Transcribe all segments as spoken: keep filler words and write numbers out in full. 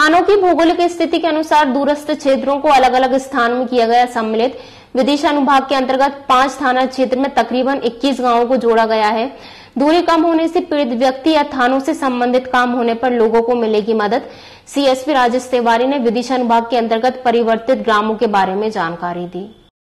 थानों की भौगोलिक स्थिति के अनुसार दूरस्थ क्षेत्रों को अलग अलग स्थानों में किया गया सम्मिलित। विदिशा अनुभाग के अंतर्गत पांच थाना क्षेत्र में तकरीबन इक्कीस गांवों को जोड़ा गया है। दूरी कम होने से पीड़ित व्यक्ति या थानों से संबंधित काम होने पर लोगों को मिलेगी मदद। सीएसपी राजेश तिवारी ने विदिशा अनुभाग के अंतर्गत परिवर्तित ग्रामों के बारे में जानकारी दी।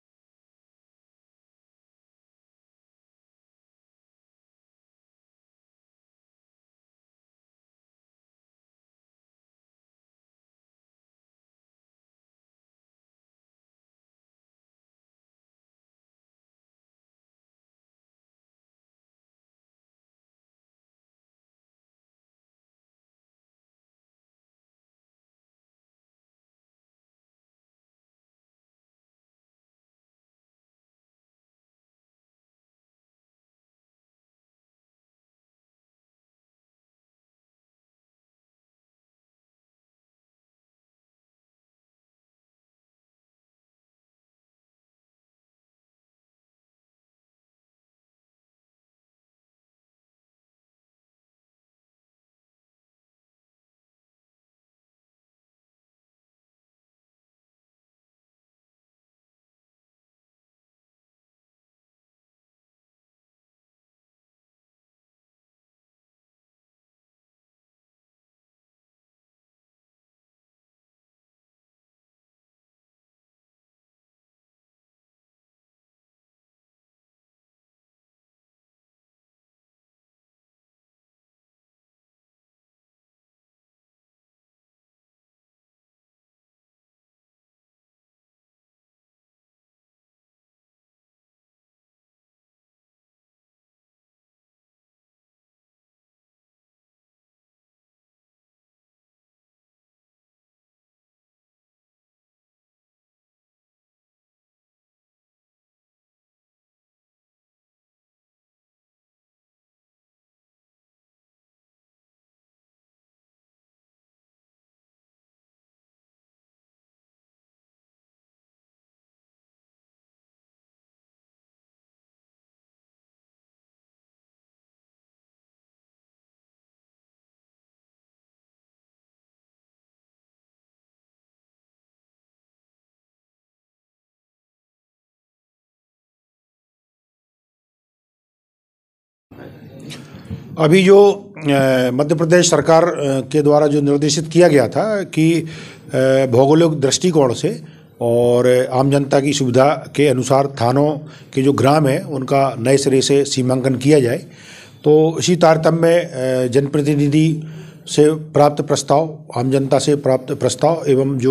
अभी जो मध्य प्रदेश सरकार के द्वारा जो निर्देशित किया गया था कि भौगोलिक दृष्टिकोण से और आम जनता की सुविधा के अनुसार थानों के जो ग्राम हैं उनका नए सिरे से सीमांकन किया जाए, तो इसी तारतम्य में जनप्रतिनिधि से प्राप्त प्रस्ताव, आम जनता से प्राप्त प्रस्ताव एवं जो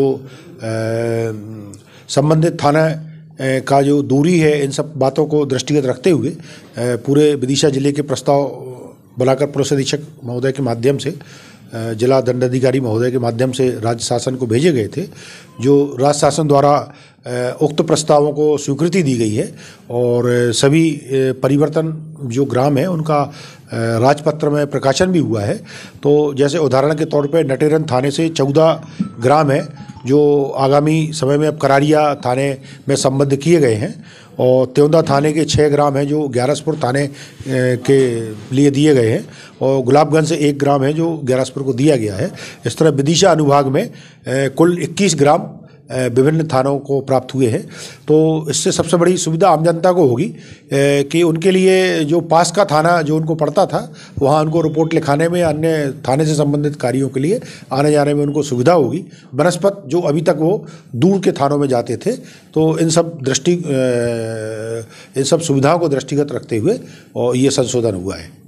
संबंधित थाना का जो दूरी है, इन सब बातों को दृष्टिगत रखते हुए पूरे विदिशा जिले के प्रस्ताव बनाकर पुलिस अधीक्षक महोदय के माध्यम से, जिला दंडाधिकारी महोदय के माध्यम से राज्य शासन को भेजे गए थे। जो राज्य शासन द्वारा उक्त प्रस्तावों को स्वीकृति दी गई है और सभी परिवर्तन जो ग्राम है उनका राजपत्र में प्रकाशन भी हुआ है। तो जैसे उदाहरण के तौर पे नटेरन थाने से चौदह ग्राम है जो आगामी समय में अब करारिया थाने में संबद्ध किए गए हैं, और त्योंदा थाने के छः ग्राम हैं जो ग्यारसपुर थाने के लिए दिए गए हैं, और गुलाबगंज से एक ग्राम है जो ग्यारसपुर को दिया गया है। इस तरह विदिशा अनुभाग में कुल इक्कीस ग्राम विभिन्न थानों को प्राप्त हुए हैं। तो इससे सबसे बड़ी सुविधा आम जनता को होगी कि उनके लिए जो पास का थाना जो उनको पड़ता था वहाँ उनको रिपोर्ट लिखाने में, अन्य थाने से संबंधित कार्यों के लिए आने जाने में उनको सुविधा होगी, बनस्पत जो अभी तक वो दूर के थानों में जाते थे। तो इन सब दृष्टि इन सब सुविधाओं को दृष्टिगत रखते हुए और ये संशोधन हुआ है।